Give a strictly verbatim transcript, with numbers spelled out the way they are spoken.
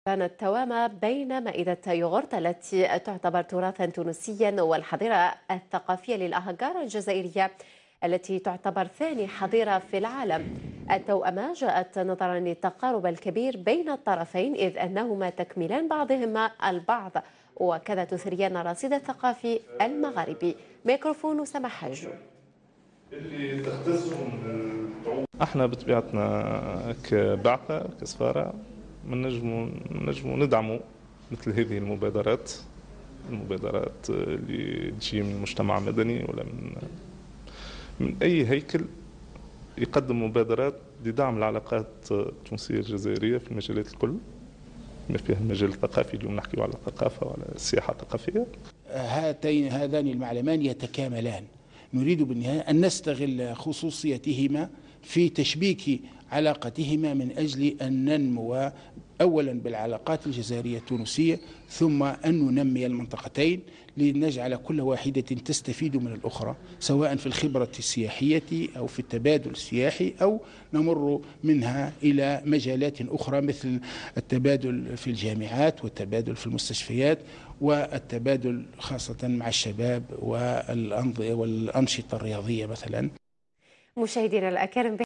كان التوامى بين مائدة يوغورت التي تعتبر تراثا تونسيا والحظيرة الثقافية للأهجار الجزائرية التي تعتبر ثاني حظيرة في العالم. التوأمة جاءت نظرا للتقارب الكبير بين الطرفين إذ أنهما تكملان بعضهما البعض، وكذا تثريان الرصيد الثقافي المغاربي. ميكروفون سماح حجو. اللي تختصهم احنا بطبيعتنا كبعثة كسفارة من نجموا نجموا ندعموا مثل هذه المبادرات المبادرات اللي تجي من المجتمع المدني ولا من من اي هيكل يقدم مبادرات لدعم العلاقات التونسية الجزائرية في المجالات الكل، بما فيها المجال الثقافي. اليوم نحكي على الثقافة وعلى السياحة الثقافية. هاتين هذان المعلمان يتكاملان. نريد بالنهاية أن نستغل خصوصيتهما في تشبيك علاقتهما من أجل أن ننمو أولا بالعلاقات الجزائرية التونسية، ثم أن ننمي المنطقتين لنجعل كل واحدة تستفيد من الأخرى، سواء في الخبرة السياحية أو في التبادل السياحي، أو نمر منها إلى مجالات أخرى مثل التبادل في الجامعات والتبادل في المستشفيات والتبادل خاصة مع الشباب والأنشطة الرياضية مثلا. مشاهدينا الأكارم.